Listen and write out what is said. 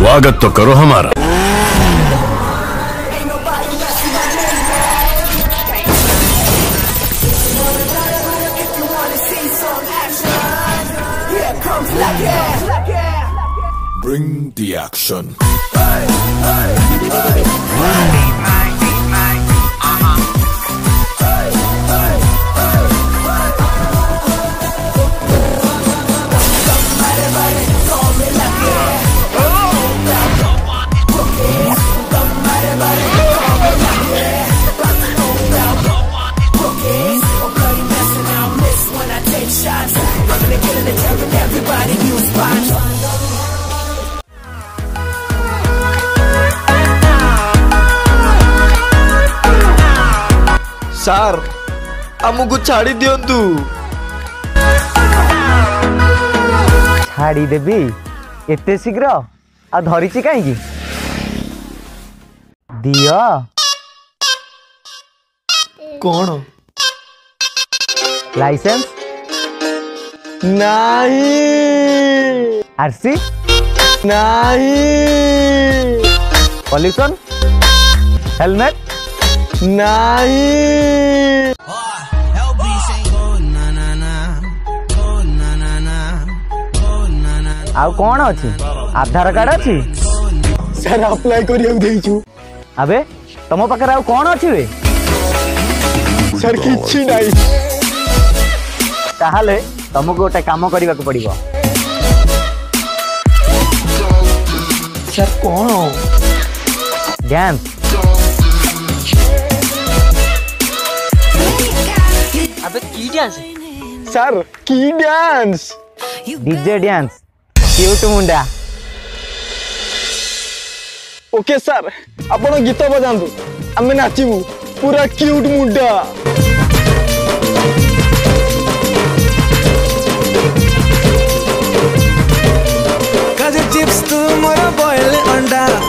स्वागत तो करो हमारा। Bring the action. सार आमको छाड़ी दियंतु। छाड़ी देवी एते शीघ्र आ धरिची कहीं दिया कौन लाइसेंस नहीं आरसी नहीं पॉल्यूशन हेलमेट नहीं आउ कौन अच्छी आधार कार्ड अच्छी सर अप्लाई करियो देइछु। अबे तुम पाखे आउ कौन अच्छी वे सर किछि नहीं। ताहले तुमको गोटे काम करने को पड़िबो। सर कौन डांस अबे की डांस सर की डांस डीजे डांस क्यूट मुंडा। ओके सर आपण गीत बजांतु आमे नाचिबू पूरा क्यूट मुंडा। काजू चिप्स तू मोर बॉयल अंडा